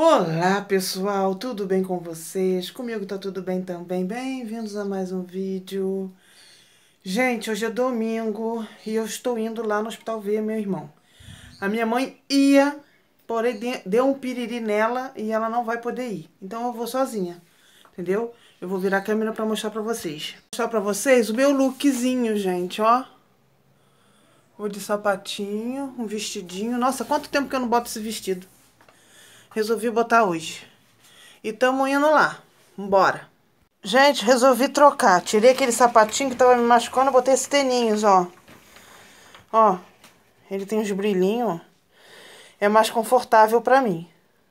Olá pessoal, tudo bem com vocês? Comigo tá tudo bem também. Bem-vindos a mais um vídeo. Gente, hoje é domingo e eu estou indo lá no hospital ver meu irmão. A minha mãe ia, porém deu um piriri nela e ela não vai poder ir. Então eu vou sozinha, entendeu? Eu vou virar a câmera pra mostrar pra vocês. Vou mostrar pra vocês o meu lookzinho, gente, ó. Vou de sapatinho, um vestidinho. Nossa, quanto tempo que eu não boto esse vestido. Resolvi botar hoje. E tamo indo lá. Bora. Gente, resolvi trocar. Tirei aquele sapatinho que tava me machucando, botei esses teninhos, ó. Ó, ele tem uns brilhinhos, ó. É mais confortável pra mim.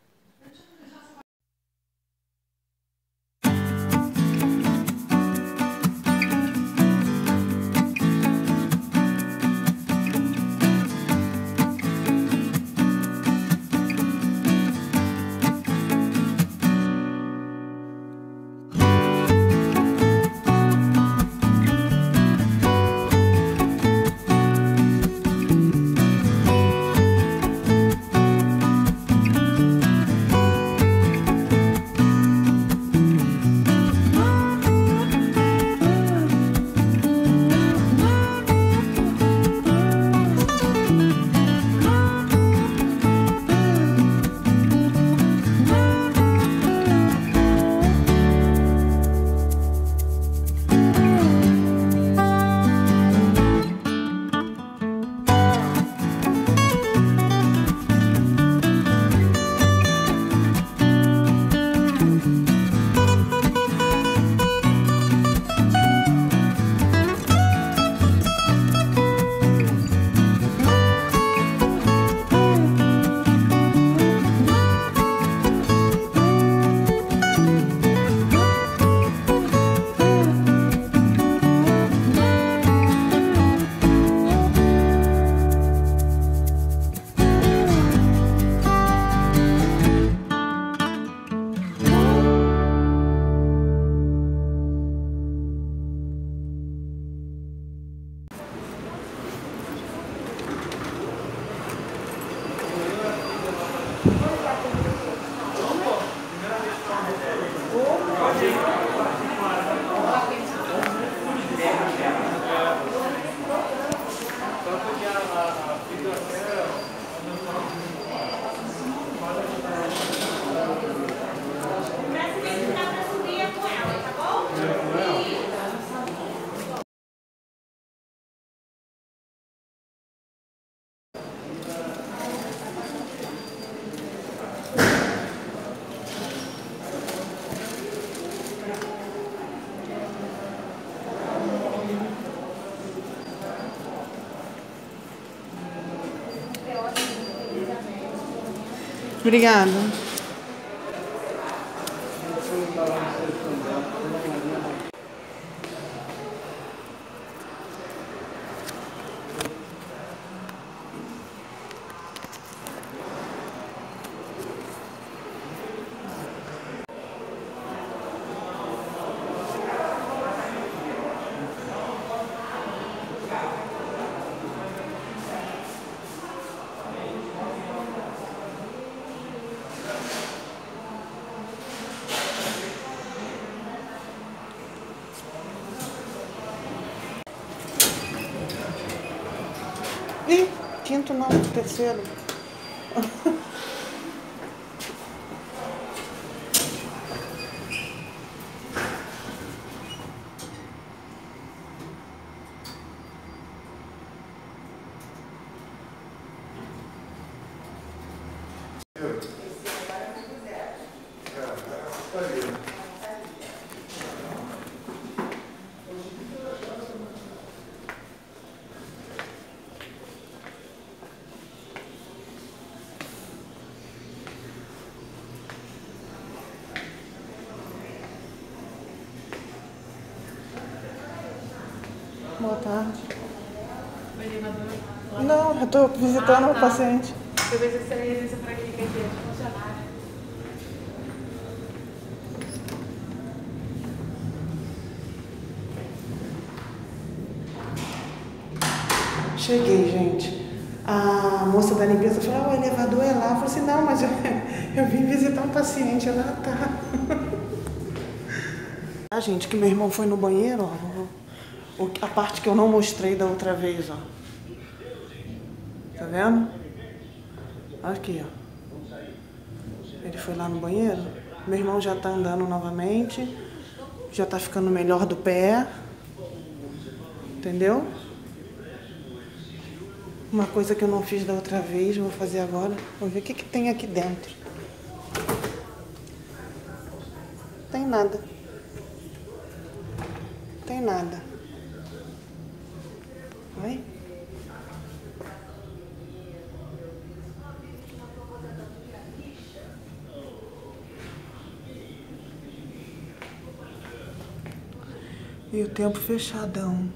Obrigada. Ih, quinto não, terceiro. Boa tarde. Não, eu tô visitando uma paciente. Eu vejo que você realiza por aqui, que aqui é funcionário. Cheguei, gente. A a moça da limpeza falou, o elevador é lá. Eu falei assim, não, mas eu vim visitar um paciente. Ela tá. Ah, gente, que meu irmão foi no banheiro, ó. A parte que eu não mostrei da outra vez, ó. Tá vendo? Aqui, ó. Ele foi lá no banheiro. Meu irmão já tá andando novamente. Já tá ficando melhor do pé. Entendeu? Uma coisa que eu não fiz da outra vez, vou fazer agora. Vamos ver o que que tem aqui dentro. Tem nada. Tem nada. Vai. E o tempo fechadão.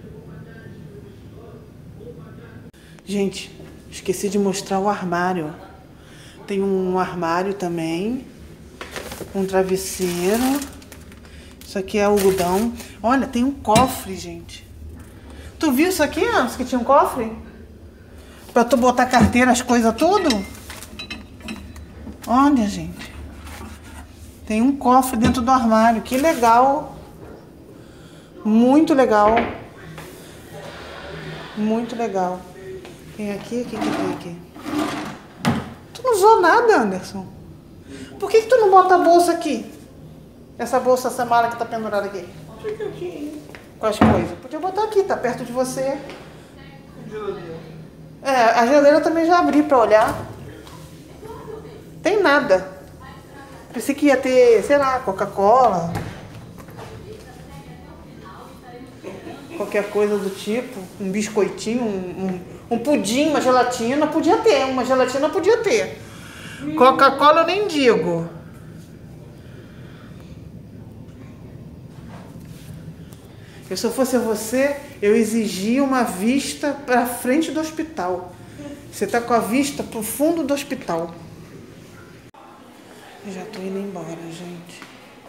Gente, esqueci de mostrar o armário. Tem um armário também. Um travesseiro. Isso aqui é algodão. Olha, tem um cofre, gente. Tu viu isso aqui, ó? Isso aqui tinha um cofre? Pra tu botar carteira, as coisas tudo? Olha, gente. Tem um cofre dentro do armário. Que legal. Muito legal. Muito legal. Tem aqui, o que tem aqui? Tu não usou nada, Anderson. Por que tu não bota a bolsa aqui? Essa bolsa, essa mala que tá pendurada aqui. Fica aqui. Com as coisas. Podia botar aqui, tá perto de você. Geladeira. É, a geladeira eu também já abri pra olhar. Tem nada. Pensei que ia ter, sei lá, Coca-Cola. Qualquer coisa do tipo. Um biscoitinho, um pudim, uma gelatina. Podia ter, uma gelatina podia ter. Coca-Cola eu nem digo. Se eu fosse você, eu exigia uma vista para frente do hospital. Você tá com a vista pro fundo do hospital. Eu já tô indo embora, gente.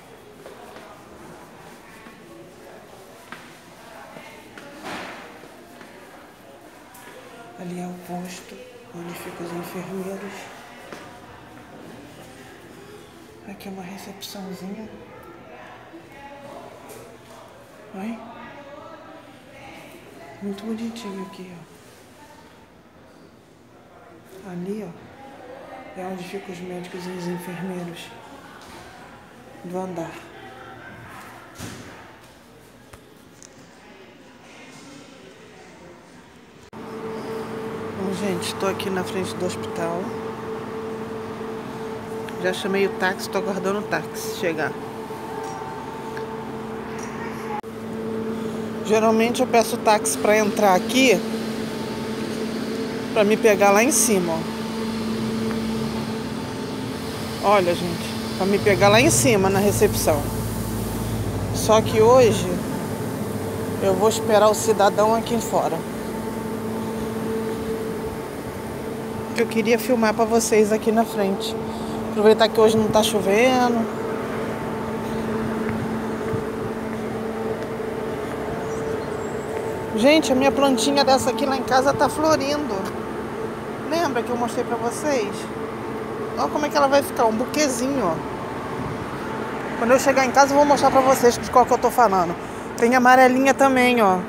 Ali é o posto onde ficam os enfermeiros. Aqui é uma recepçãozinha. Olha. Muito bonitinho aqui, ó. Ali, ó, é onde ficam os médicos e os enfermeiros do andar. Bom, gente, tô aqui na frente do hospital. Já chamei o táxi, tô aguardando o táxi chegar. Geralmente eu peço táxi para entrar aqui, para me pegar lá em cima, ó. Olha, gente, para me pegar lá em cima na recepção. Só que hoje eu vou esperar o cidadão aqui fora. Que eu queria filmar para vocês aqui na frente. Aproveitar que hoje não tá chovendo. Gente, a minha plantinha dessa aqui lá em casa tá florindo. Lembra que eu mostrei pra vocês? Olha como é que ela vai ficar, um buquezinho, ó. Quando eu chegar em casa eu vou mostrar pra vocês de qual que eu tô falando. Tem amarelinha também, ó.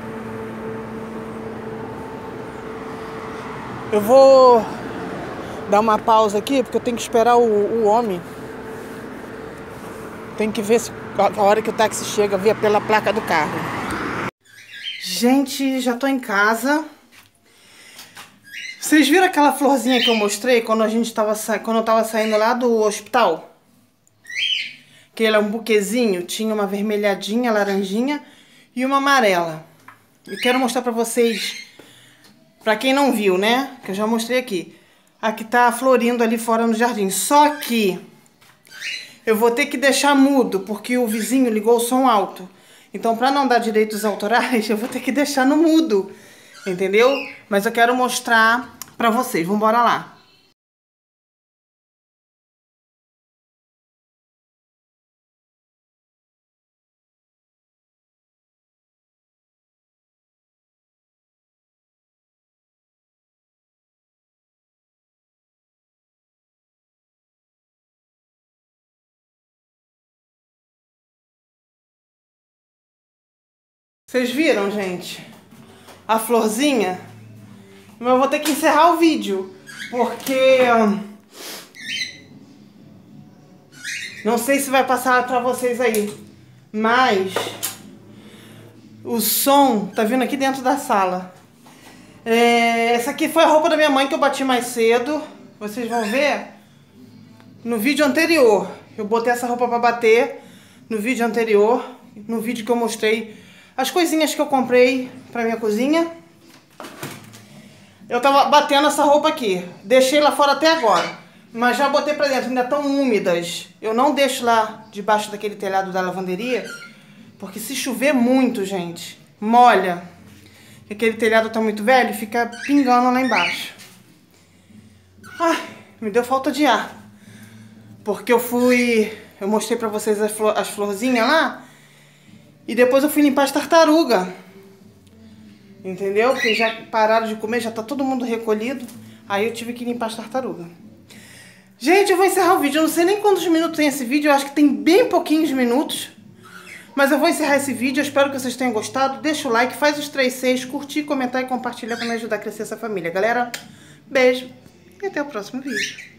Eu vou dar uma pausa aqui, porque eu tenho que esperar o homem. Tem que ver se a hora que o táxi chega, ver pela placa do carro. Gente, já tô em casa. Vocês viram aquela florzinha que eu mostrei quando quando eu tava saindo lá do hospital? Que ele é um buquezinho, tinha uma vermelhadinha, laranjinha e uma amarela. Eu quero mostrar pra vocês, pra quem não viu, né? Que eu já mostrei aqui. Aqui tá florindo ali fora no jardim. Só que eu vou ter que deixar mudo, porque o vizinho ligou o som alto. Então, para não dar direitos autorais, eu vou ter que deixar no mudo, entendeu? Mas eu quero mostrar para vocês. Vamos embora lá. Vocês viram, gente? A florzinha? Mas eu vou ter que encerrar o vídeo, porque não sei se vai passar pra vocês aí, mas o som tá vindo aqui dentro da sala. Essa aqui foi a roupa da minha mãe que eu bati mais cedo. Vocês vão ver no vídeo anterior. Eu botei essa roupa pra bater no vídeo anterior, no vídeo que eu mostrei as coisinhas que eu comprei pra minha cozinha. Eu tava batendo essa roupa aqui. Deixei lá fora até agora, mas já botei pra dentro. Ainda estão úmidas. Eu não deixo lá debaixo daquele telhado da lavanderia, porque se chover muito, gente, molha. Aquele telhado tá muito velho e fica pingando lá embaixo. Ai, me deu falta de ar. Porque eu mostrei pra vocês as florzinhas lá. E depois eu fui limpar as tartarugas. Entendeu? Porque já pararam de comer, já tá todo mundo recolhido. Aí eu tive que limpar as tartarugas. Gente, eu vou encerrar o vídeo. Eu não sei nem quantos minutos tem esse vídeo. Eu acho que tem bem pouquinhos minutos. Mas eu vou encerrar esse vídeo. Eu espero que vocês tenham gostado. Deixa o like, faz os 3 6, curtir, comentar e compartilhar pra me ajudar a crescer essa família. Galera, beijo e até o próximo vídeo.